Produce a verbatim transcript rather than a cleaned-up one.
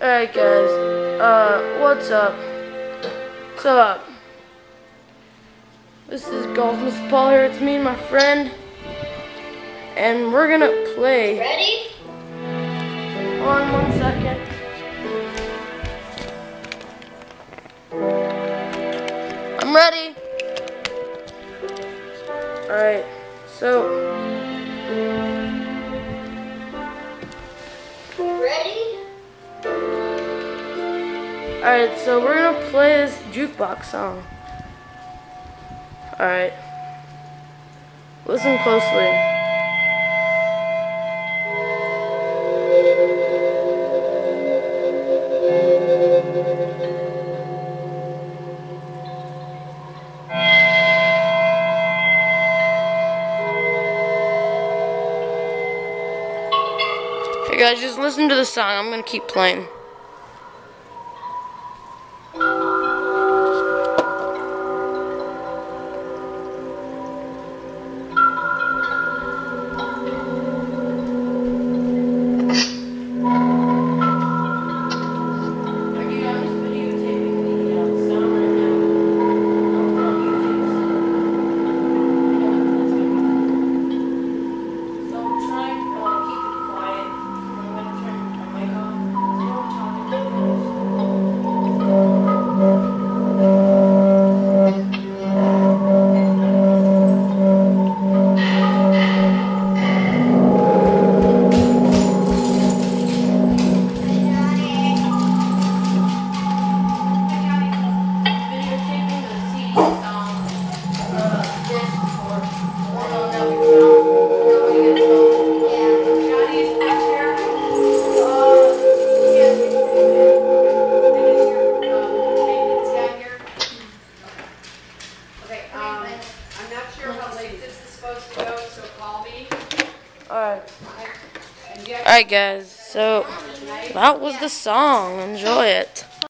Alright guys, uh, what's up? What's up? This is Golf Mister Paul here, it's me and my friend, and we're gonna play. Ready? Hold on one second. I'm ready. Alright, so. Ready? Alright, so we're gonna play this jukebox song. Alright. Listen closely. Hey guys, just listen to the song. I'm gonna keep playing. Alright. Alright guys, so that was the song. Enjoy it.